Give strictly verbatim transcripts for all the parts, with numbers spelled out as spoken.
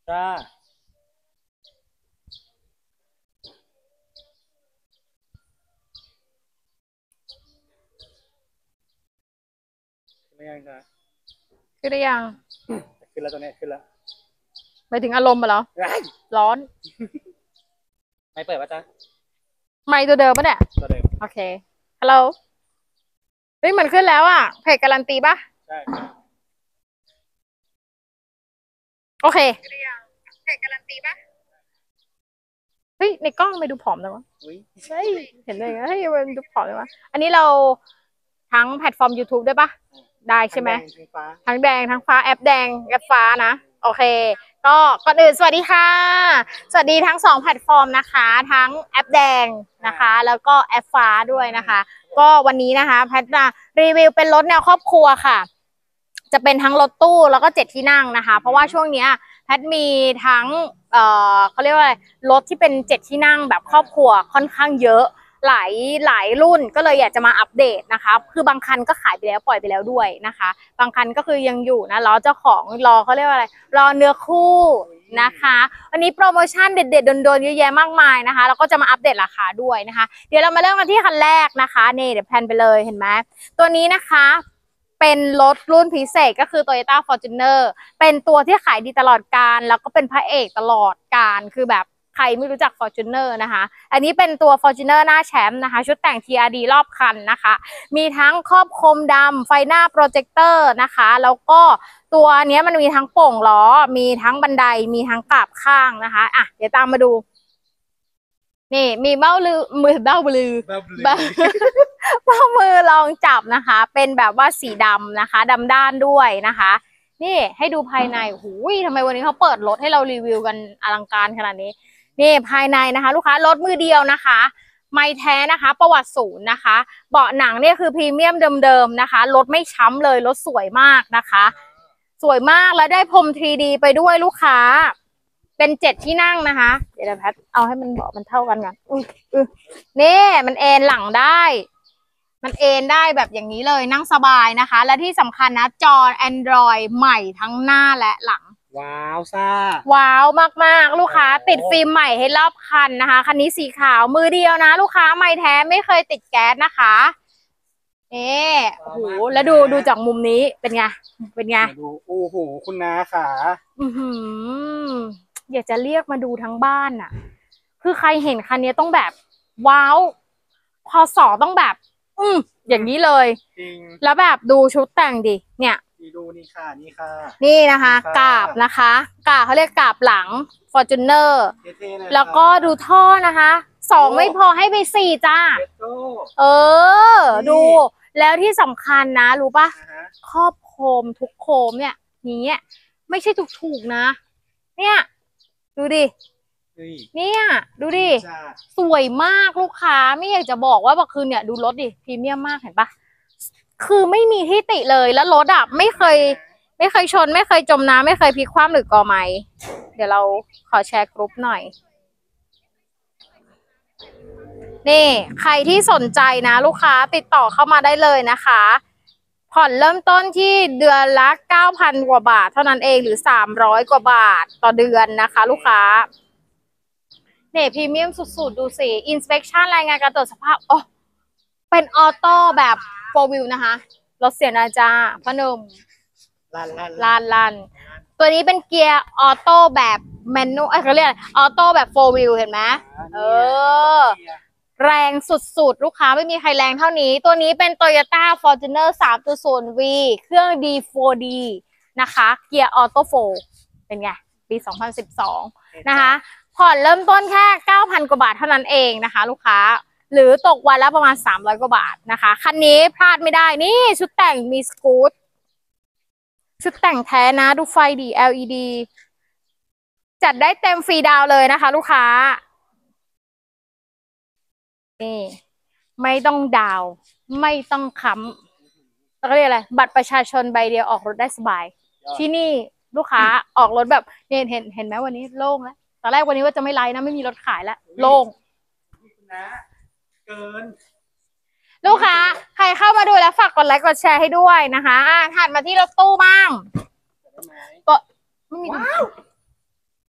จ้าไม่ยังจ้ะขึ้นหรือยังขึ้นแล้วตอนนี้ขึ้นแล้วไปถึงอารมณ์มาแล้วร้อนไม่เปิดป่ะจ๊ะไม่ตัวเดิมปะเนี่ยตัวเดิมโอเคฮัลโหลเฮ้ยมันขึ้นแล้วอ่ะเพจการันตีปะใช่โอเคเพจการันตีปะเฮ้ยในกล้องไม่ดูผอมเลยวะเฮ้ยเห็นเลยเฮ้ยมันดูผอมเลยวะอันนี้เราทั้งแพลตฟอร์ม YouTube ได้ปะได้ใช่ไหมทั้งแดงทั้งฟ้าแอปแดงแอปฟ้านะโอเคก็ก่อนอื่นสวัสดีค่ะสวัสดีทั้งสองแพลตฟอร์มนะคะทั้งแอปแดงนะคะแล้วก็แอปฟ้าด้วยนะคะก็วันนี้นะคะแพทจะรีวิวเป็นรถแนวครอบครัวค่ะจะเป็นทั้งรถตู้แล้วก็เจ็ดที่นั่งนะคะเพราะว่าช่วงนี้แพทมีทั้งเอ่อเขาเรียกว่ารถที่เป็นเจ็ดที่นั่งแบบครอบครัวค่อนข้างเยอะหลายหลายรุ่นก็เลยอยากจะมาอัปเดตนะคะคือบางคันก็ขายไปแล้วปล่อยไปแล้วด้วยนะคะบางคันก็คือยังอยู่นะรอเจ้าของรอเขาเรียกว่าอะไรรอเนื้อคู่นะคะวันนี้โปรโมชั่นเด็ดๆโดนๆเยอะแยะมากมายนะคะแล้วก็จะมาอัปเดตราคาด้วยนะคะเดี๋ยวเรามาเริ่มกันที่คันแรกนะคะนี่เดี๋ยวแพนไปเลยเห็นไหมตัวนี้นะคะเป็นรถรุ่นพิเศษก็คือ Toyota Fortuner เป็นตัวที่ขายดีตลอดกาลแล้วก็เป็นพระเอกตลอดกาลคือแบบใครไม่รู้จัก Fortuner นะคะอันนี้เป็นตัว Fortuner หน้าแชมป์นะคะชุดแต่ง ที อาร์ ดี รอบคันนะคะมีทั้งครอบคมดำไฟหน้าโปรเจคเตอร์นะคะแล้วก็ตัวนี้มันมีทั้งโป่งล้อมีทั้งบันไดมีทั้งกาบข้างนะคะอ่ะเดี๋ยวตามมาดูนี่มีเบ้าลือมือเบ้าลือเบ้าเบ้ามือลองจับนะคะเป็นแบบว่าสีดำนะคะดำด้านด้วยนะคะนี่ให้ดูภายในหูยทำไมวันนี้เขาเปิดรถให้เรารีวิวกันอลังการขนาดนี้นี่ภายในนะคะลูกค้ารถมือเดียวนะคะไม่แท้นะคะประวัติศูนย์นะคะเบาะหนังเนี่ยคือพรีเมียมเดิมๆนะคะรถไม่ช้ำเลยรถสวยมากนะคะสวยมากแล้วได้พรม ทรี ดี ไปด้วยลูกค้าเป็นเจ็ดที่นั่งนะคะเดี๋ยวแพทเอาให้มันเบาะมันเท่ากันก่อนอืออือนี่มันเอนหลังได้มันเอนได้แบบอย่างนี้เลยนั่งสบายนะคะและที่สำคัญนะจอ Android ใหม่ทั้งหน้าและหลังว้าวซ่าว้าวมากๆลูกค้าติดฟิล์มใหม่ให้รอบคันนะคะคันนี้สีขาวมือเดียวนะลูกค้าไม่แท้ไม่เคยติดแก๊สนะคะนี่โอ้โหแล้วดูดูจากมุมนี้เป็นไงเป็นไงดูโอ้โหคุณน้าขาอือหืออยากจะเรียกมาดูทั้งบ้านอ่ะคือใครเห็นคันนี้ต้องแบบว้าวพอสอต้องแบบอืมอย่างนี้เลยจริงแล้วแบบดูชุดแต่งดิเนี่ยนี่ดูนี่ค่ะนี่ค่ะนี่นะคะกาบนะคะกาบเขาเรียกกาบหลัง Fortuner แล้วก็ดูท่อนะคะสองไม่พอให้ไปสี่จ้าเออดูแล้วที่สำคัญนะรู้ปะครอบโคมทุกโคมเนี่ยนี้ไม่ใช่ถูกๆนะเนี่ยดูดิเนี่ยดูดิสวยมากลูกค้าไม่อยากจะบอกว่าแบบคือเนี่ยดูรถดิพรีเมียมมากเห็นปะคือไม่มีที่ติเลยแล้วรถอ่ะไม่เคยไม่เคยชนไม่เคยจมน้ำไม่เคยพลิกคว่ำหรือกอไม้เดี๋ยวเราขอแชร์กรุ๊ปหน่อยนี่ใครที่สนใจนะลูกค้าติดต่อเข้ามาได้เลยนะคะผ่อนเริ่มต้นที่เดือนละ เก้าพัน กว่าบาทเท่านั้นเองหรือสามร้อยกว่าบาทต่อเดือนนะคะลูกค้าเนี่ยพรีเมียมสุดๆดูสิอินสเปคชั่นรายงานการตรวจสภาพโอ้เป็นออโต้แบบโฟร์วิวนะคะรถเสียนาจาพนมลันลันลันลันตัวนี้เป็นเกียร์ออโต้แบบแมนนวลเขาเรียกออโต้แบบโฟร์วิวเห็นไหมเออแรงสุดๆลูกค้าไม่มีใครแรงเท่านี้ตัวนี้เป็น Toyota Fortuner สามจุดศูนย์ วี เครื่อง ดี โฟร์ ดี นะคะเกียร์ออโต้โฟร์เป็นไงปีสองพันสิบสองนะคะผ่อนเริ่มต้นแค่ เก้าพัน กว่าบาทเท่านั้นเองนะคะลูกค้าหรือตกวันละประมาณสามร้อยกว่าบาทนะคะคันนี้พลาดไม่ได้นี่ชุดแต่งมีสกู๊ตชุดแต่งแท้นะดูไฟดี แอล อี ดี จัดได้เต็มฟรีดาวเลยนะคะลูกค้านี่ไม่ต้องดาวไม่ต้องค้ำแล้วก็เรียกอะไรบัตรประชาชนใบเดียวออกรถได้สบายที่นี่ลูกค้าออกรถแบบเนี่ยเห็นเห็นไหมวันนี้โล่งแล้วตอนแรกวันนี้ว่าจะไม่ไลฟ์นะไม่มีรถขายแล้วโล่งนะเกินลูกค้าใครเข้ามาดูแล้วฝากกดไลค์กดแชร์ให้ด้วยนะคะอ่ะถัดมาที่รถตู้บ้างก็ไม่มี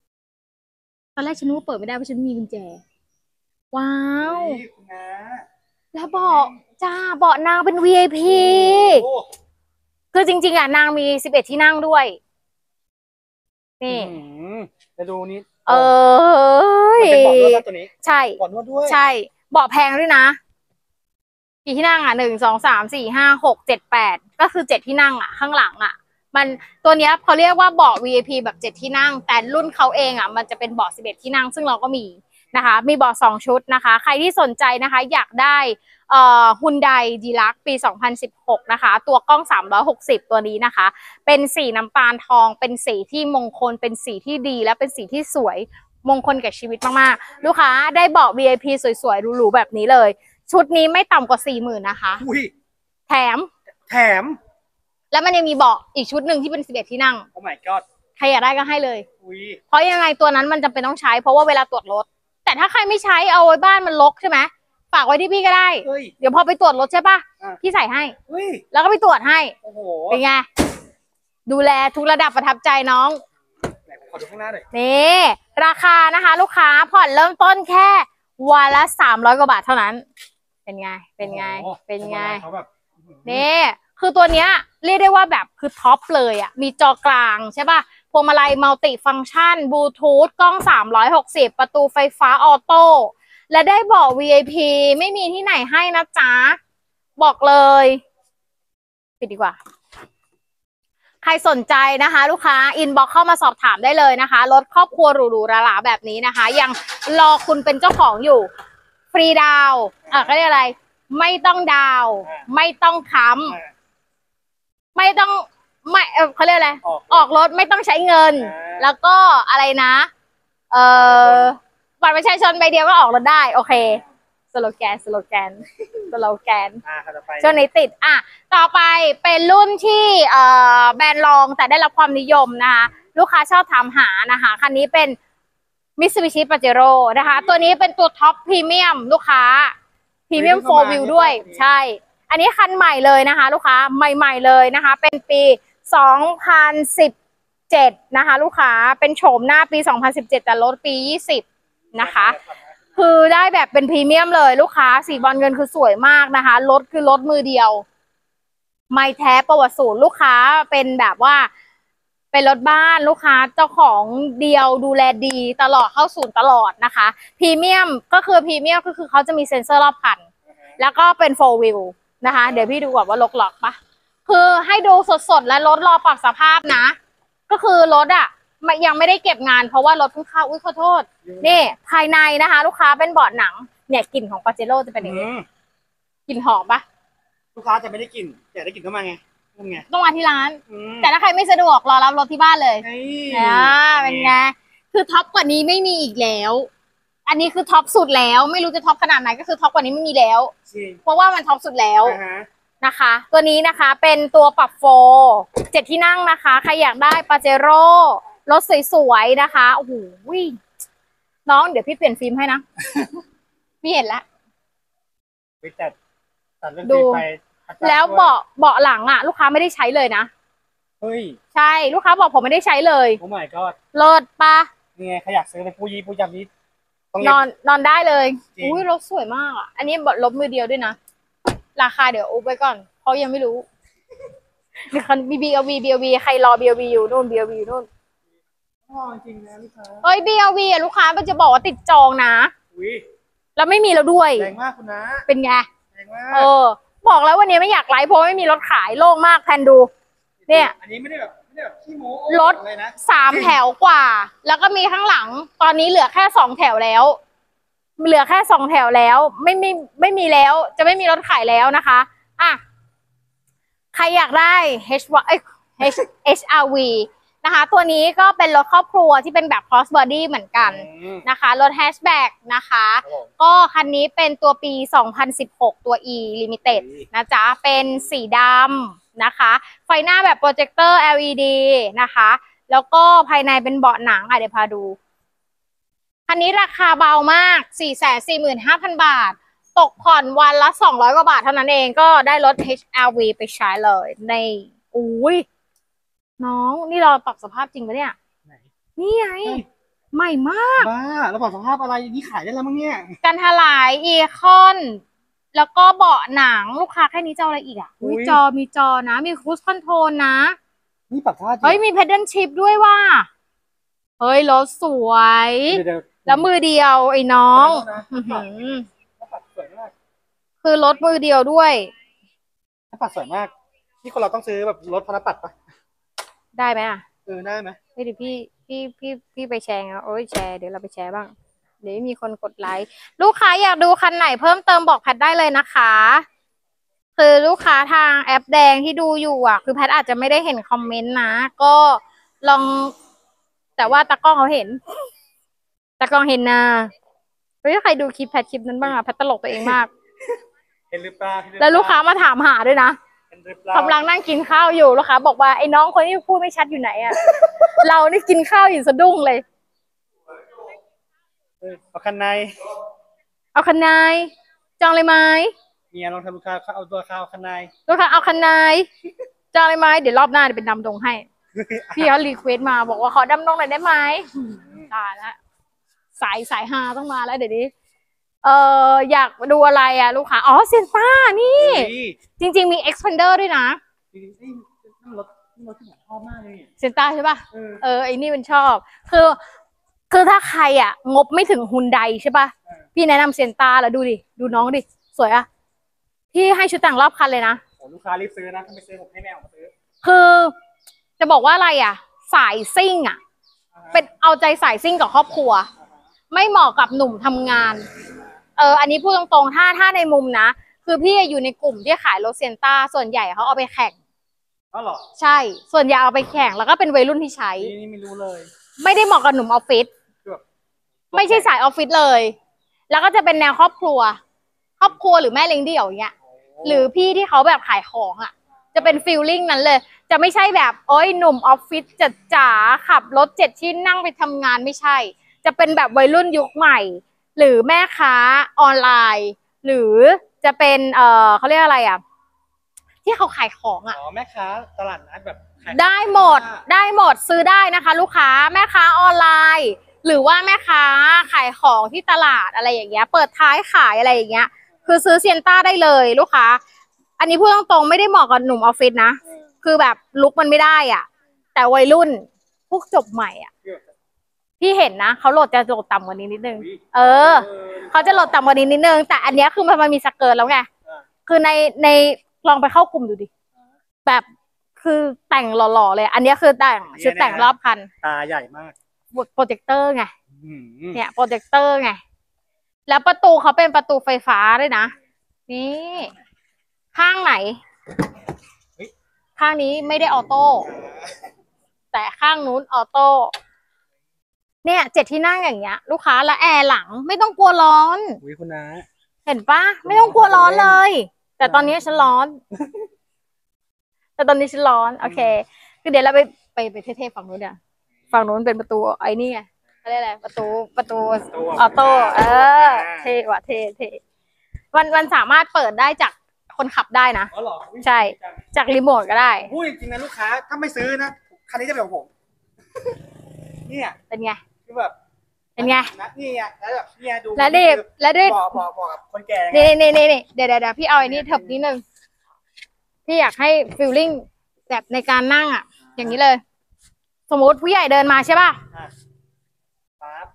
ตอนแรกฉันนึกว่าเปิดไม่ได้เพราะฉันไม่มีกุญแจว้าวเฮ้ยคุณน้าแล้วเบาะจ้าเบาะนางเป็น วี ไอ พีโอ้คือจริงๆอ่ะนางมีสิบเอ็ดที่นั่งด้วยนี่อื้อหือจะดูนี่เออมันเป็นเบาะนวดป่ะตัวนี้ใช่เบาะนวดด้วยใช่เบาะแพงด้วยนะกี่ที่นั่งอ่ะหนึ่งสองสามสี่ห้าหกเจ็ดแปดก็คือเจ็ดที่นั่งอ่ะข้างหลังอ่ะมันตัวเนี้ยเขาเรียกว่าเบาะ วี ไอ พี แบบเจ็ดที่นั่งแต่รุ่นเขาเองอ่ะมันจะเป็นเบาะสิบเอ็ดที่นั่งซึ่งเราก็มีนะคะมีเบาะสองชุดนะคะใครที่สนใจนะคะอยากได้เอ่อ Hyundai Deluxe ปีสองพันสิบหกนะคะตัวกล้องสามร้อยหกสิบตัวนี้นะคะเป็นสีน้ำตาลทองเป็นสีที่มงคลเป็นสีที่ดีและเป็นสีที่สวยมงคลกับชีวิตมากๆลูกค้าได้เบาะ วี ไอ พี สวยๆหรูๆแบบนี้เลยชุดนี้ไม่ต่ำกว่าสี่หมื่นนะคะอุ้ยแถมแถมแล้วมันยังมีเบาะอีกชุดหนึ่งที่เป็นสิบเอ็ดที่นั่งโอ้ my god ใครอยากได้ก็ให้เลยอุ้ยเพราะยังไงตัวนั้นมันจำเป็นต้องใช้เพราะว่าเวลาตรวจรถแต่ถ้าใครไม่ใช้เอาไว้บ้านมันรกใช่ไหมฝากไว้ที่พี่ก็ได้เฮ้ยเดี๋ยวพอไปตรวจรถใช่ปะอ่ะพี่ใส่ให้เฮ้ยแล้วก็ไปตรวจให้โอ้โหเป็นไงดูแลทุกระดับประทับใจน้องไหนขอดูข้างหน้าหน่อยนี่ราคานะคะ ลูกค้าผ่อนเริ่มต้นแค่วันละสามร้อยกว่าบาทเท่านั้น เป็นไงเป็นไงโอ้โหเป็นไงเขาแบบนี่คือตัวเนี้ยเรียกได้ว่าแบบคือท็อปเลยอ่ะมีจอกลางใช่ป่ะพวงมาลัยมัลติฟังก์ชันบลูทูธกล้องสามร้อยหกสิบประตูไฟฟ้าออโต้และได้เบาะ วี ไอ พี ไม่มีที่ไหนให้นะจ๊ะบอกเลยปิดดีกว่า ใครสนใจนะคะ ลูกค้าอินบ็อกเข้ามาสอบถามได้เลยนะคะรถครอบครัวหรูๆหราๆแบบนี้นะคะ ยังรอคุณเป็นเจ้าของอยู่ฟรีดาวน์อ่ะก็เรียกอะไรไม่ต้องดาวน์ไม่ต้องค้ำไม่ต้องไม่เออเขาเรียกอะไรออกออกรถไม่ต้องใช้เงินอ่าแล้วก็อะไรนะ เออบัตรประชาชนใบเดียวก็ออกรถได้ โอเคสโลแกนสโลแกนสโลแกนอ่าค่ะต่อไปช่วงนี้ติดอ่ะต่อไปเป็นรุ่นที่เอ่อแบรนด์รองแต่ได้รับความนิยมนะคะลูกค้าชอบถามหานะคะคันนี้เป็น Mitsubishi Pajero นะคะตัวนี้เป็นตัวท็อปพรีเมียมลูกค้าพรีเมียมโฟร์วิวด้วยใช่อันนี้คันใหม่เลยนะคะลูกค้าใหม่ๆเลยนะคะเป็นปีสองพันสิบเจ็ดนะคะลูกค้าเป็นโฉมหน้าปีสองพันสิบเจ็ดแต่รถปียี่สิบนะคะคือได้แบบเป็นพรีเมียมเลยลูกค้าสีบอลเงินคือสวยมากนะคะรถคือรถมือเดียวไม่แท้ประวัติศูนย์ลูกค้าเป็นแบบว่าเป็นรถบ้านลูกค้าเจ้าของเดียวดูแลดีตลอดเข้าศูนย์ตลอดนะคะพรีเมียมก็คือพรีเมียมก็คือเขาจะมีเซ็นเซอร์รอบคันแล้วก็เป็นโฟร์วิวนะคะเดี๋ยวพี่ดูก่อนว่าล็อกล็อกปะคือให้ดูสดๆและรถรอปรับสภาพนะก็คือรถอ่ะยังไม่ได้เก็บงานเพราะว่ารถเพิ่งเข้าอุ้ยขอโทษนี่ภายในนะคะลูกค้าเป็นเบาะหนังเนี่ยกลิ่นของปาเจโร่จะเป็นอย่างนี้กลิ่นหอมปะลูกค้าจะไม่ได้กลิ่นอยากได้กลิ่นเข้ามาไงนั่นไงต้องมาที่ร้านอืมแต่ถ้าใครไม่สะดวกรอรับรถที่บ้านเลยเฮ้ยอ่าเป็นไงคือท็อปกว่านี้ไม่มีอีกแล้ว อันนี้คือท็อปสุดแล้วไม่รู้จะท็อปขนาดไหนก็คือท็อปกว่านี้ไม่มีแล้วจริงเพราะว่ามันท็อปสุดแล้วอ่าฮะนะคะ ตัวนี้นะคะเป็นตัวปรับโฟร์เจ็ดที่นั่งนะคะใครอยากได้ปาเจโร่รถสวยๆนะคะโอ้โหน้องเดี๋ยวพี่เปลี่ยนฟิล์มให้นะ พี่เห็นแล้วไปตัดตัดเรื่องดูสีไฟแล้วเบาะเบาะหลังอ่ะ ลูกค้าไม่ได้ใช้เลยนะเฮ้ยใช่ลูกค้าบอกผมไม่ได้ใช้เลยโอ้ my god เลิศปะนี่ไงใครอยากซื้อเป็นผู้ยี่ผู้ยำนี้ต้องนเรียอนนอนได้เลยจริงอุ้ยรถสวยมากอ่ะ อันนี้บรถมือเดียวด้วยนะ ราคาเดี๋ยวอุบไว้ก่อน เพราะยังไม่รู้มีคันบีบีเอลวีบีเอลวีใครรอบีเอลวีอยู่นู่นบีเอลวีอยู่นู่นอ๋อจริงนะลูกค้าเอ้ยบีเอลวีอ่ะลูกค้ามันจะบอกว่าติดจองนะอุ้ยแล้วไม่มีแล้วด้วยแรงมากคุณนะเป็นไงแรงมากเออ บอกแล้ววันนี้ไม่อยากไลฟ์เพราะไม่มีรถขายโล่งมากแพนดู เนี่ยอันนี้ไม่ได้แบบไม่ได้แบบขี้โม้รถเลยนะสามแถวกว่า แล้วก็มีข้างหลัง ตอนนี้เหลือแค่สองแถวแล้ว เหลือแค่สองแถวแล้ว ไม่มีไม่มีแล้ว จะไม่มีรถขายแล้วนะคะอ่ะใครอยากได้ H เอ้ย H เอช อาร์ วี นะคะ ตัวนี้ก็เป็นรถครอบครัวที่เป็นแบบ cross body เหมือนกันอืมนะคะ รถ hatchback นะคะครับผมก็คันนี้เป็นตัวปี สองพันสิบหก ตัว E Limited อืมนะจ๊ะ เป็นสีดำนะคะ ไฟหน้าแบบโปรเจคเตอร์ แอล อี ดี นะคะ แล้วก็ภายในเป็นเบาะหนังอ่ะเดี๋ยวพาดู คันนี้ราคาเบามาก สี่แสนสี่หมื่นห้าพัน บาท ตกผ่อนวันละ สองร้อย กว่าบาทเท่านั้นเองก็ได้รถ เอช อาร์ วี ไปใช้เลยในอุ้ยน้องนี่เราปรับสภาพจริงปะเนี่ยไหนนี่ไงเฮ้ยใหม่มากบ้าแล้วบอกสภาพอะไรนี่ขายได้แล้วมั้งเนี่ยกันถลายอีคอน แล้วก็เบาะหนังลูกค้าแค่นี้จะเอาอะไรอีกอ่ะมีจอมีจอนะมีครูซคอนโทรลนะนี่ปรับท่าจริงเฮ้ยมีเพดเดิลชิพด้วยว่ะเฮ้ยรถสวยเดี๋ยวแล้วมือเดียวไอ้น้องถ้าปัดถ้าปัดสวยมากคือรถมือเดียวด้วยถ้าปัดสวยมากนี่คนเราต้องซื้อแบบรถพนักปัดปะได้ไหมอ่ะเออได้ไหมเฮ้ยเดี๋ยวพี่พี่พี่พี่ไปแชร์นะโอ้ยแชร์เดี๋ยวเราไปแชร์บ้างเดี๋ยวมีคนกดไลค์ลูกค้าอยากดูคันไหนเพิ่มเติมบอกแพทได้เลยนะคะ คือลูกค้าทางแอปแดงที่ดูอยู่อ่ะคือแพทอาจจะไม่ได้เห็นคอมเมนต์นะก็ลองแต่ว่าตากล้องเขาเห็นตากล้องเห็นนะเฮ้ยใครดูคลิปแพทคลิปนั้นบ้างอ่ะแพทตลกตัวเองมากเห็นหรือเปล่าแล้วลูกค้ามาถามหาด้วยนะเห็นหรือเปล่ากำลังนั่งกินข้าวอยู่ลูกค้าบอกว่าไอ้น้องคนที่พูดไม่ชัดอยู่ไหนอ่ะ เรานี่กินข้าวอยู่สะดุ้งเลยเอาคันในเอาคันนายจองเลยไหมเมียลองทำลูกค้าเขาเอาตัวข้าวคันในลูกค้าเอาคันนายจองเลยไหมเดี๋ยวรอบหน้าเดี๋ยวเป็นดำดงให้ พี่เขารีเควสมาบอกว่าขอดำดงหน่อยได้ไหมตายแล้วสายสายฮาต้องมาแล้วเดี๋ยวนี้เอออยากดูอะไรอ่ะลูกค้าอ๋อเซนต้านี่ จริง ๆมี Expander ด้วยนะนี่รถนี่รถที่ผมชอบมากเลยเซนต้าใช่ป่ะเออเออไอ้นี่มันชอบ คือคือถ้าใครอ่ะ งบไม่ถึงฮุนไดใช่ป่ะพี่แนะนำเซนต้าแล้วดูดิดูน้องดิสวยอ่ะพี่ให้ชุดแต่งรอบคันเลยนะโอ้ลูกค้ารีบซื้อนะถ้าไม่ซื้อผมให้แม่ผมซื้อคือจะบอกว่าอะไรอ่ะ สายซิ่งอ่ะ เป็นเอาใจสายซิ่งกับครอบครัว ไม่เหมาะกับหนุ่มทำงาน เอออันนี้พูดตรงๆถ้าถ้าในมุมนะ คือพี่อยู่ในกลุ่มที่ขายรถเซนต้าส่วนใหญ่เขาเอาไปแข่งอ๋อเหรอใช่ ส่วนใหญ่เอาไปแข่งแล้วก็เป็นวัยรุ่นที่ใช้นี่นี่ไม่รู้เลยไม่ได้เหมาะกับหนุ่มออฟฟิศคือแบบไม่ใช่สายออฟฟิศเลย แล้วก็จะเป็นแนวครอบครัว ครอบครัวหรือแม่เลี้ยงเดี่ยวอย่างเงี้ย หรือพี่ที่เขาแบบขายของอ่ะ จะเป็นฟีลลิ่งนั้นเลย จะไม่ใช่แบบโอ้ยหนุ่มออฟฟิศจะจ๋าขับรถเจ็ดที่นั่งไปทำงานไม่ใช่ จะเป็นแบบวัยรุ่นยุคใหม่ หรือแม่ค้าออนไลน์ หรือจะเป็นเอ่อเขาเรียกอะไรอ่ะ ที่เขาขายของอ่ะอ๋อแม่ค้าตลาดนัดแบบขายได้หมดได้หมดซื้อได้นะคะ ลูกค้าแม่ค้าออนไลน์ หรือว่าแม่ค้าขายของที่ตลาดอะไรอย่างเงี้ยเปิดท้ายขายอะไรอย่างเงี้ยคือซื้อเซียนต้าได้เลยลูกค้าอันนี้พูดตรงๆไม่ได้เหมาะกับหนุ่มออฟฟิศนะคือแบบลุกมันไม่ได้อ่ะแต่วัยรุ่นพวกจบใหม่อ่ะพี่เห็นนะเขาโหลดจะโหลดต่ำกว่านี้นิดนึงเออเขาจะโหลดต่ำกว่านี้นิดนึงแต่อันเนี้ยคือมันมันมีสเกิร์ตแล้วไงคือในในลองไปเข้ากลุ่มดูดิแบบคือแต่งหล่อๆเลยอันนี้คือแต่งชุดแต่งรอบคันตาใหญ่มากโปรเจคเตอร์ไงอืมเนี่ยโปรเจคเตอร์ไงแล้วประตูเขาเป็นประตูไฟฟ้าด้วยนะนี่ข้างไหนข้างนี้ไม่ได้ออโต้แต่ข้างนู้นออโต้เนี่ยเจ็ดที่นั่งอย่างเงี้ย ลูกค้าและแอร์หลังไม่ต้องกลัวร้อนอุ้ยคุณน้าเห็นปะไม่ต้องกลัวร้อนเลย แต่ตอนนี้ฉันร้อน แต่ตอนนี้ฉันร้อนโอเคคือเดี๋ยวเราไปไปไปเท่ๆฝั่งนู้นเนี่ยฝั่งนู้นเป็นประตูไอ้นี่ไงเขาเรียกอะไรประตูประตูออโต้เออเท่ว่ะเท่เท่มันมันสามารถเปิดได้จากคนขับได้นะอ๋อเหรอใช่จากรีโมทก็ได้พูดจริงๆนะลูกค้าถ้าไม่ซื้อนะคันนี้จะเป็นของผม เนี่ยเป็นไงคือแบบเป็นไงนะนี่ไงแล้วแบบเนี่ยดูแล้วดิแล้วดิบอกบอกบอกกับคนแก่ไงนี่นี่นี่นี่เดี๋ยวเดี๋ยวเดี๋ยวพี่เอาไอ้นี่เถิบนิดนึงพี่อยากให้ฟีลลิ่งแบบในการนั่งอ่ะ อย่างนี้เลย สมมติผู้ใหญ่เดินมาใช่ป่ะอ่ะปั๊บ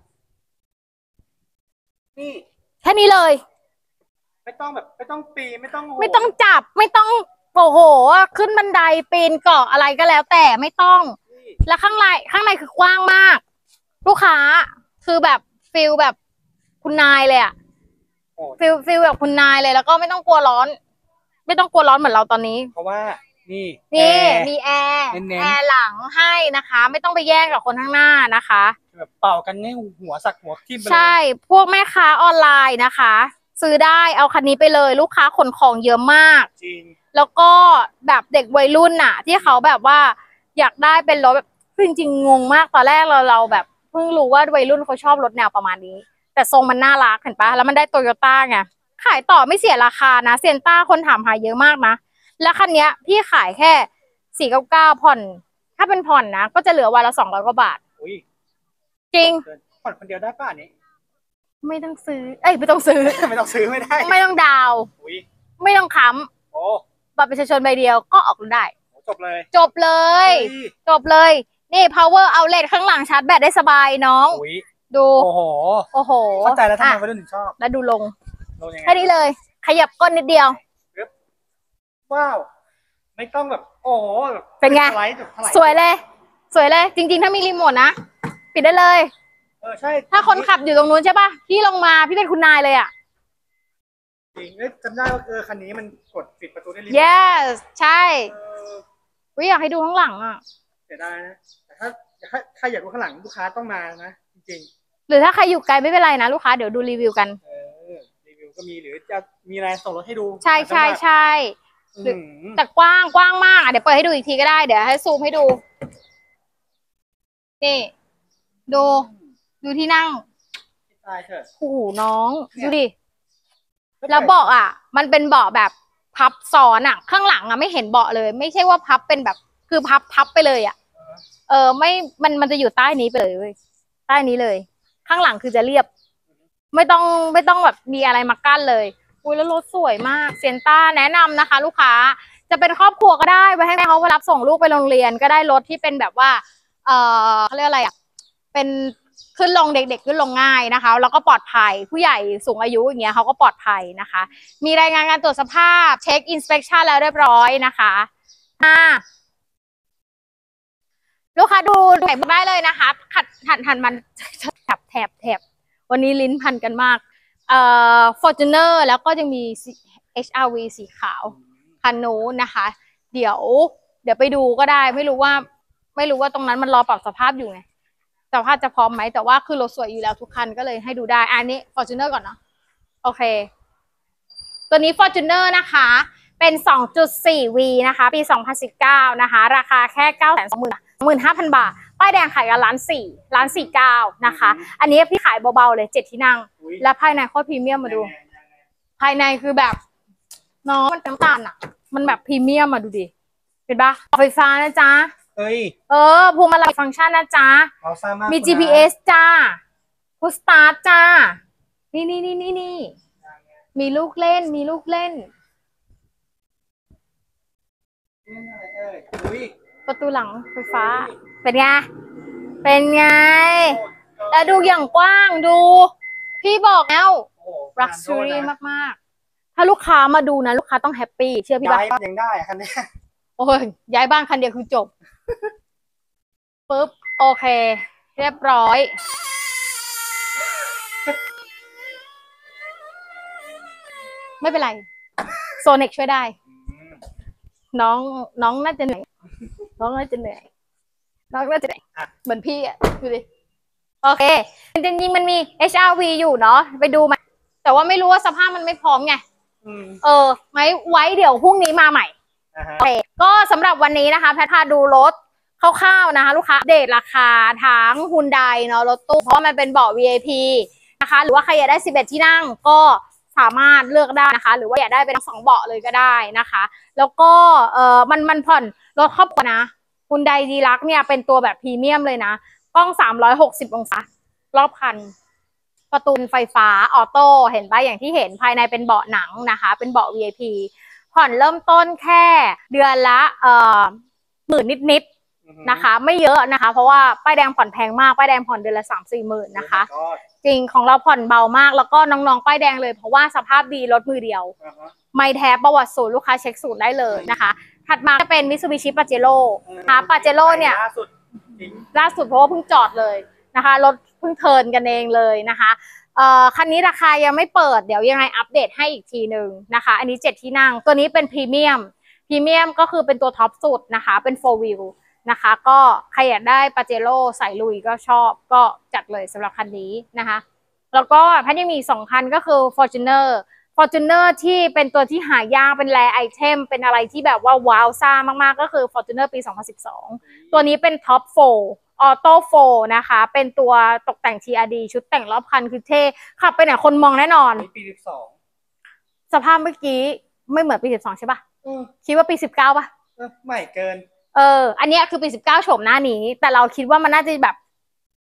นี่แค่นี้เลยไม่ต้องแบบไม่ต้องปีนไม่ต้องโหไม่ต้องจับไม่ต้องโอ้โหขึ้นบันไดปีนเกาะอะไรก็แล้วแต่ไม่ต้องนี่แล้วข้างในข้างในคือกว้างมาก ลูกค้าคือแบบฟิลแบบคุณนายเลยอะโอ้ฟิลฟิลแบบคุณนายเลยแล้วก็ไม่ต้องกลัวร้อน ไม่ต้องกลัวร้อนเหมือนเราตอนนี้เพราะว่านี่นี่แอร์มีแอร์เน้นๆแอร์หลังให้นะคะ ไม่ต้องไปแย่งกับคนข้างหน้านะคะแบบเป่ากันนี่หัวสักหัวทิ่มไปเลยใช่พวกแม่ค้าออนไลน์นะคะ ซื้อได้เอาคันนี้ไปเลยลูกค้าขนของเยอะมากจริงแล้วก็แบบเด็กวัยรุ่นน่ะ ที่เขาแบบว่าอยากได้เป็นรถแบบจริงๆงงมากตอนแรกเราเราแบบเพิ่งรู้ว่าวัยรุ่นเขาชอบรถแนวประมาณนี้ แต่ทรงมันน่ารักเห็นปะแล้วมันได้โตโยต้าไงขายต่อไม่เสียราคานะเซนต้าคนถามหาเยอะมากนะแล้วคันเนี้ยพี่ขายแค่สี่เก้าเก้าผ่อนถ้าเป็นผ่อนนะก็จะเหลือวันละสองร้อยกว่าบาทอุ้ยจริงผ่อนคนเดียวได้ป่ะอันนี้ไม่ต้องซื้อ เอ้ยไม่ต้องซื้อไม่ต้องซื้อไม่ได้ไม่ต้องดาวน์อุ้ยไม่ต้องค้โอ้ำบัตรประชาชนใบเดียวก็ออกรถได้จบเลยจบเลยเฮ้ยจบเลย นี่ power outlet ข้างหลังชาร์จแบตได้สบายน้องอุ้ยดูโอ้โหโอ้โหเข้าใจแล้วทำไมอ่ะวัยรุ่นถึงชอบแล้วดูลงลงยังไงแค่นี้เลย ขยับก้นนิดเดียวว้าวไม่ต้องแบบโอ้โหแบบเป็นไงสลด์แบบถลาสวยเลย สวยเลย จริงๆ ถ้ามีรีโมทนะ ปิดได้เลยเออใช่ถ้าคนขับอยู่ตรงนู้นใช่ป่ะ พี่ลงมาพี่เป็นคุณนายเลยอ่ะจริงเอ้ยจำได้ว่าเออคันนี้มันกดปิดประตูได้รีโมท yes ใช่เออวิอยากให้ดูข้างหลังอ่ะเสียดายนะแต่ถ้าถ้าใครอยากดูข้างหลังลูกค้าต้องมานะจริงหรือถ้าใครอยู่ไกลไม่เป็นไรนะลูกค้าเดี๋ยวดูรีวิวกันๆเออรีวิวก็มีหรือจะมีอะไรส่งรถให้ดูใช่ใช่ใช่อืมแต่กว้างกว้างมากอ่ะเดี๋ยวเปิดให้ดูอีกทีก็ได้เดี๋ยวให้ซูมให้ดู นี่ ดู ดูที่นั่งตายเถอะโอ้โหน้องเนี่ยดูดิ แล้วเบาะอ่ะ มันเป็นเบาะแบบพับซ้อนอ่ะ ข้างหลังอ่ะไม่เห็นเบาะเลย ไม่ใช่ว่าพับเป็นแบบ คือพับพับไปเลยอ่ะ เออไม่ มันมันจะอยู่ใต้นี้ไปเลยเว้ยใต้นี้เลย ข้างหลังคือจะเรียบ ไม่ต้องไม่ต้องแบบมีอะไรมากั้นเลยอุ้ยแล้วรถสวยมากเซียนต้าแนะนำนะคะ ลูกค้าจะเป็นครอบครัวก็ได้ไปให้แม่เขาไปรับส่งลูกไปโรงเรียนก็ได้รถที่เป็นแบบว่า เออเขาเรียกอะไรอ่ะเป็นขึ้นลงเด็กๆขึ้นลงง่ายนะคะ แล้วก็ปลอดภัยผู้ใหญ่สูงอายุอย่างเงี้ยเขาก็ปลอดภัยนะคะ มีรายงานการตรวจสภาพเช็คอินสเปคชั่นแล้วเรียบร้อยนะคะอ่าลูกค้าดูดูแถบได้เลยนะคะขัดหันหันมันแถบแถบแถบวันนี้ลิ้นพันกันมากเอ่อ Fortuner แล้วก็ยังมี เอช อาร์ วี สีขาวคันนู้นนะคะ เดี๋ยว เดี๋ยวไปดูก็ได้ไม่รู้ว่า ไม่รู้ว่าตรงนั้นมันรอปรับสภาพอยู่ไงสภาพจะพร้อมไหมแต่ว่าคือรถสวยอยู่แล้วทุกคันก็เลยให้ดูได้อันนี้ Fortuner ก่อนเนาะโอเค ตัวนี้ Fortuner นะคะเป็น สองจุดสี่ วี นะคะปีสองพันสิบเก้านะคะราคาแค่ เก้าแสนสองหมื่น หมื่นห้าพัน บาทป้ายแดงขายกันล้านสี่ล้านสี่เก้านะคะ อันนี้พี่ขายเบาๆเลยเจ็ดที่นั่งอุ๊ยและภายในโคตรพรีเมียมมาดูยังไงยังไงภายในคือแบบน้องมันน้ำตาลอ่ะ มันแบบพรีเมียมมาดูดิเห็นปะไฟฟ้านะจ๊ะเฮ้ยเออพวงมาลัยฟังก์ชันนะจ๊ะเราสร้างมากมีคุณนะจี พี เอส จ้าพุชสตาร์ทจ้า นี่นี่นี่นี่นี่มีลูกเล่นมีลูกเล่นเล่นอะไรเอ่ยอุ้ยประตูหลังไฟฟ้า เป็นไง เป็นไง แล้วดูอย่างกว้างดู พี่บอกแล้วโอ้โห luxury มากๆ ถ้าลูกค้ามาดูนะ ลูกค้าต้องแฮปปี้เชื่อพี่ย้าปะยบ้านยังได้อะคันเนี้ยโอ้ยย้ายบ้านคันเดียวคือจบ ปุ๊บ โอเค เรียบร้อย ไม่เป็นไร โซเน็กช่วยได้อืมน้องน้องน่าจะเหนื่อย น้องน่าจะเหนื่อย น้องน่าจะเหนื่อยเหมือนพี่อ่ะดูดิ โอเค จริงๆมันมี เอช อาร์ วี อยู่เนาะ ไปดูไหมแต่ว่าไม่รู้ว่าสภาพมันไม่พร้อมไงอืมเออไว้ไว้เดี๋ยวพรุ่งนี้มาใหม่อ่าฮะโอเคก็สำหรับวันนี้นะคะแพทพาดูรถคร่าวๆนะคะ ลูกค้าอัปเดตราคาทั้งฮุนไดเนาะรถตู้เพราะว่ามันเป็นเบาะ วี ไอ พี นะคะ หรือว่าใครอยากได้สิบเอ็ดที่นั่งก็สามารถเลือกได้นะคะ หรือว่าอยากได้เป็นทั้งสองเบาะเลยก็ได้นะคะ แล้วก็เออมันมันผ่อนรถครอบครัวนะฮุนไดดีลักเนี่ยเป็นตัวแบบพรีเมียมเลยนะกล้องสามร้อยหกสิบองศารอบคัน ประตูไฟฟ้าออโต้เห็นป่ะอย่างที่เห็นภายในเป็นเบาะหนังนะคะ เป็นเบาะ วี ไอ พี ผ่อนเริ่มต้นแค่เดือนละเอ่อหมื่นนิดๆนะคะ ไม่เยอะนะคะ เพราะว่าป้ายแดงผ่อนแพงมากป้ายแดงผ่อนเดือนละสามสี่หมื่นนะคะ จริงของเราผ่อนเบามากแล้วก็น้องๆป้ายแดงเลยเพราะว่าสภาพดีรถมือเดียวอ่าฮะไม่แท้ประวัติศูนย์ลูกค้าเช็คศูนย์ได้เลยนะคะ ถัดมาจะเป็นมิตซูบิชิปาเจโร่นะคะปาเจโร่เนี่ยล่าสุดจริงล่าสุดเพราะว่าเพิ่งจอดเลยนะคะรถเพิ่งเทิร์นกันเองเลยนะคะเอ่อคันนี้ราคายังไม่เปิดเดี๋ยวยังไงอัปเดตให้อีกทีหนึ่งนะคะอันนี้เจ็ดที่นั่งตัวนี้เป็นพรีเมียมพรีเมียมก็คือเป็นตัวท็อปสุดนะคะเป็นโฟร์วิวนะคะก็ใครอยากได้ปาเจโร่ใส่ลุยก็ชอบก็จัดเลยสำหรับคันนี้นะคะแล้วก็แพทยังมีสองคันก็คือ Fortuner Fortuner ที่เป็นตัวที่หายากเป็นแรไอเทมเป็นอะไรที่แบบว่าว้าวซ่ามากๆก็คือ Fortuner ปีสองพันสิบสองตัวนี้เป็นท็อปโฟร์ออโต้โฟร์นะคะเป็นตัวตกแต่ง ที อาร์ ดี ชุดแต่งรอบคันคือเท่ขับไปไหนคนมองแน่นอนปีสิบสองสภาพเมื่อกี้ไม่เหมือนปีสิบสองใช่ปะอืมคิดว่าปีสิบเก้าปะเออใหม่เกินเอออันเนี้ยคือปีสิบเก้าโฉมหน้านี้แต่เราคิดว่ามันน่าจะแบบ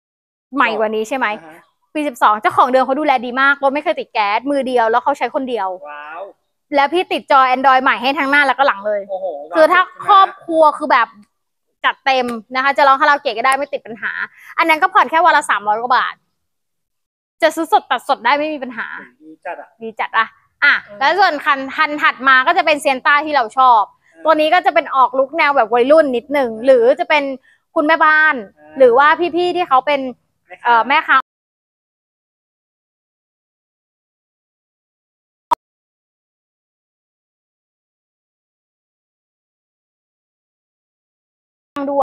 ใหม่กว่านี้ใช่ไหมอ่าฮะปีสิบสองเจ้าของเดิมเขาดูแลดีมากรถไม่เคยติดแก๊สมือเดียวแล้วเขาใช้คนเดียวว้าวแล้วพี่ติดจอ Android ใหม่ให้ทั้งหน้าแล้วก็หลังเลยโอ้โหคือถ้าครอบครัวคือแบบจัดเต็มนะคะ จะร้องคาราโอเกะก็ได้ไม่ติดปัญหา อันนั้นก็ผ่อนแค่วันละสามร้อยกว่าบาท จะซื้อสดตัดสดได้ไม่มีปัญหาดีจัดอ่ะดีจัดอะอ่ะ แล้วส่วนคันคันถัดมาก็จะเป็นเซียนต้าที่เราชอบ ตัวนี้ก็จะเป็นออกลุคแนวแบบวัยรุ่นนิดหนึ่ง หรือจะเป็นคุณแม่บ้าน หรือว่าพี่ๆที่เขาเป็นเอ่อแม่ค้าด้วย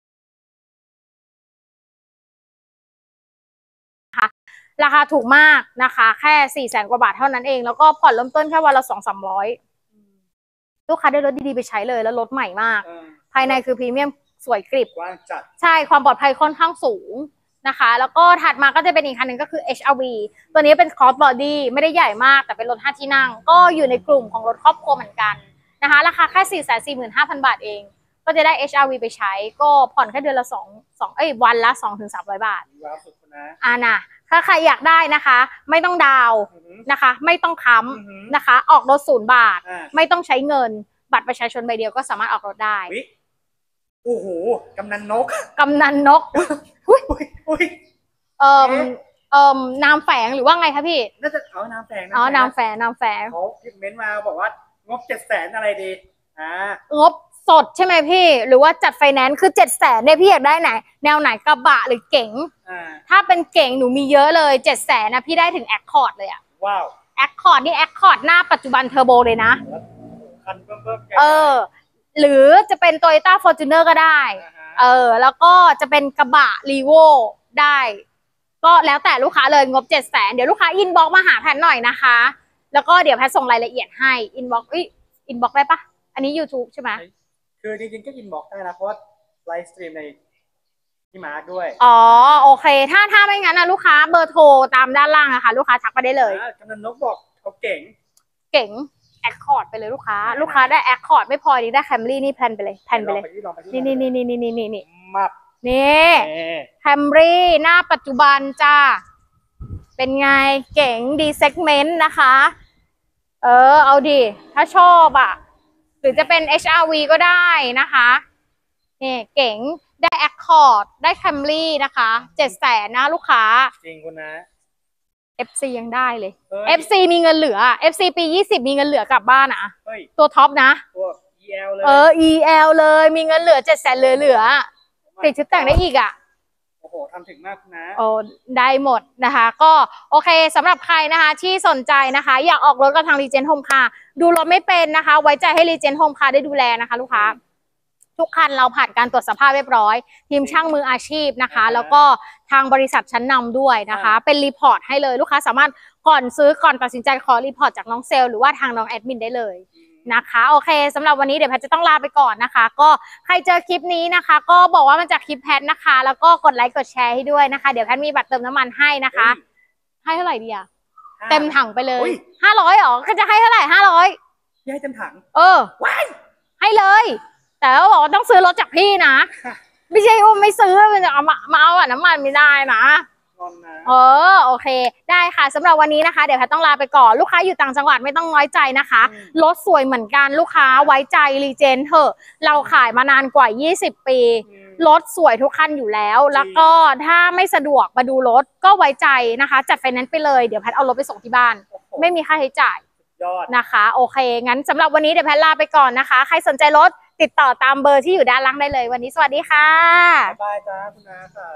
ราคาถูกมากนะคะ แค่สี่แสนกว่าบาทเท่านั้นเอง แล้วก็ผ่อนเริ่มต้นแค่วันละสองสามร้อยลูกค้าได้รถดีๆไปใช้เลยแล้วรถใหม่มาก ภายในคือพรีเมียมสวยกริบกว้างจัดใช่ความปลอดภัยค่อนข้างสูงนะคะ แล้วก็ถัดมาก็จะเป็นอีกคันหนึ่งก็คือ เอช อาร์ วี ตัวนี้เป็น cross body ไม่ได้ใหญ่มากแต่เป็นรถห้าที่นั่ง ก็อยู่ในกลุ่มของรถครอบครัวเหมือนกันนะคะราคาแค่ สี่แสนสี่หมื่นห้าพัน บาทเอง ก็จะได้ เอช อาร์ วี ไปใช้ก็ผ่อนแค่เดือนละ2 2เอ้ยวันละ สองถึงสามร้อย บาทว้าวสุดนะอ่านะถ้าใครอยากได้นะคะ ไม่ต้องดาวนะคะ ไม่ต้องค้ำนะคะ ออกรถศูนย์บาท ไม่ต้องใช้เงินบัตรประชาชนใบเดียวก็สามารถออกรถได้โอ้โหกำนันนกกำนันนกอุ้ยอุ้ยเอ่อเอ่อนามแฝงหรือว่าไงคะพี่น่าจะเอาน้ำแฝงอ๋อนามแฝงนามแฝงเขาพิมพ์เม้นต์มาบอกว่างบเจ็ดแสนอะไรดีอ่างบสดใช่ไหมพี่ หรือว่าจัดไฟแนนซ์คือเจ็ดแสนเนี่ยพี่อยากได้ไหน แนวไหนกระบะหรือเก๋งอ่าถ้าเป็นเก๋งหนูมีเยอะเลยเจ็ดแสนนะพี่ได้ถึงแอคคอร์ดเลยอะว้าวแอคคอร์ดนี่แอคคอร์ดหน้าปัจจุบันเทอร์โบเลยนะคันเบิ่มเบิ่มเออ หรือจะเป็น Toyota Fortuner ก็ได้ เออ แล้วก็จะเป็นกระบะรีโวได้ ก็แล้วแต่ลูกค้าเลยงบเจ็ดแสนเดี๋ยวลูกค้าอินบ็อกมาหาแพทหน่อยนะคะ แล้วก็เดี๋ยวแพทส่งรายละเอียดให้อินบ็อกอุ้ยอินบ็อกได้ปะอันนี้ YouTube ใช่ไหมคือจริงๆก็อินบ็อกได้นะเพราะว่าไลฟ์สตรีมในพี่มาร์คด้วยอ๋อโอเค ถ้าถ้าไม่งั้นนะลูกค้าเบอร์โทรตามด้านล่างนะคะลูกค้าทักไปได้เลยกำนันนกบอกเขาเก่งเก๋งแอคคอร์ดไปเลยลูกค้า ลูกค้าได้แอคคอร์ดไม่พอนี่ได้แคมรี่นี่แพลนไปเลยแพลนไปเลยนี่นี่นี่นี่นี่นี่นี่มับนี่แคมรี่หน้าปัจจุบันจ้าเป็นไงเก๋งดีเซกเมนต์นะคะเออเอาดิถ้าชอบอ่ะหรือจะเป็น เอช อาร์ วี ก็ได้นะคะนี่เก๋งได้แอคคอร์ดได้แคมรี่นะคะเจ็ดแสนนะลูกค้าจริงคุณนะเอฟ ซี ยังได้เลย เอฟ ซี มีเงินเหลือ เอฟ ซี ปียี่สิบมีเงินเหลือกลับบ้านอ่ะตัวท็อปนะตัว อี แอล เลยเออ อี แอล เลยมีเงินเหลือเจ็ดแสนเหลือเหลือติดชุดแต่งได้อีกอ่ะโอ้โหทำถึงมากนะโอ้ได้หมดนะคะ ก็โอเคสำหรับใครนะคะที่สนใจนะคะ อยากออกรถกับทางรีเจน Home Car ดูรถไม่เป็นนะคะ ไว้ใจให้รีเจน Home Car ได้ดูแลนะคะลูกค้าทุกคันเราผ่านการตรวจสภาพเรียบร้อยทีมช่างมืออาชีพนะคะ แล้วก็ทางบริษัทชั้นนำด้วยนะคะ เป็นรีพอร์ตให้เลยลูกค้าสามารถก่อนซื้อก่อนตัดสินใจขอรีพอร์ตจากน้องเซลล์หรือว่าทางน้องแอดมินได้เลยนะคะโอเคสำหรับวันนี้เดี๋ยวแพทจะต้องลาไปก่อนนะคะ ก็ใครเจอคลิปนี้นะคะ ก็บอกว่ามันจากคลิปแพทนะคะ แล้วก็กดไลค์กดแชร์ให้ด้วยนะคะเดี๋ยวแพทมีบัตรเติมน้ำมันให้นะคะ ให้เท่าไหร่ดีอะเต็มถังไปเลยห้าร้อยหรอก็จะให้เท่าไหร่ห้าร้อยให้เต็มถังเออให้เลยแต่ว่าบอกว่าต้องซื้อรถจากพี่นะไม่ใช่ว่าไม่ซื้อมันจะเอามามาเอาอะน้ำมันไม่ได้นะเออโอเคได้ค่ะสำหรับวันนี้นะคะเดี๋ยวแพทต้องลาไปก่อนลูกค้าอยู่ต่างจังหวัดไม่ต้องน้อยใจนะคะรถสวยเหมือนกันลูกค้าไว้ใจรีเจนเถอะเราขายมานานกว่ายี่สิบปีรถสวยทุกคันอยู่แล้วแล้วก็ถ้าไม่สะดวกมาดูรถก็ไว้ใจนะคะจัดไฟแนนซ์ไปเลยเดี๋ยวแพทเอารถไปส่งที่บ้านไม่มีค่าใช้จ่ายนะคะโอเคงั้นสำหรับวันนี้เดี๋ยวแพทลาไปก่อนนะคะใครสนใจรถติดต่อตามเบอร์ที่อยู่ด้านล่างได้เลยวันนี้สวัสดีค่ะบ๊ายบายจ้าคุณนาค่ะ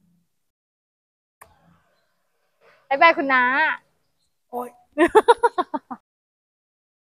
บ๊ายบายคุณน้าโอ้ย